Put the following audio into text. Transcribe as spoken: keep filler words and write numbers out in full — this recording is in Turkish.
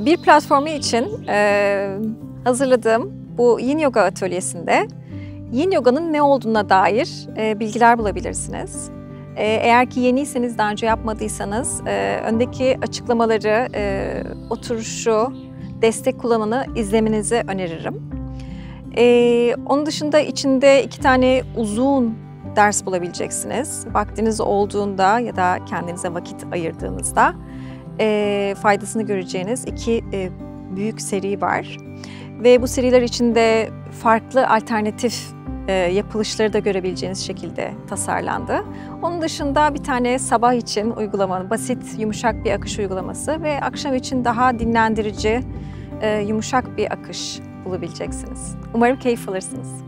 Bir platformu için e, hazırladığım bu Yin Yoga atölyesinde Yin Yoga'nın ne olduğuna dair e, bilgiler bulabilirsiniz. E, eğer ki yeniyseniz, daha önce yapmadıysanız e, öndeki açıklamaları, e, oturuşu, destek kullanımını izlemenizi öneririm. E, onun dışında içinde iki tane uzun ders bulabileceksiniz. Vaktiniz olduğunda ya da kendinize vakit ayırdığınızda e, faydasını göreceğiniz iki e, büyük seri var. Ve bu seriler içinde farklı alternatif e, yapılışları da görebileceğiniz şekilde tasarlandı. Onun dışında bir tane sabah için uygulama, basit, yumuşak bir akış uygulaması ve akşam için daha dinlendirici, e, yumuşak bir akış bulabileceksiniz. Umarım keyif alırsınız.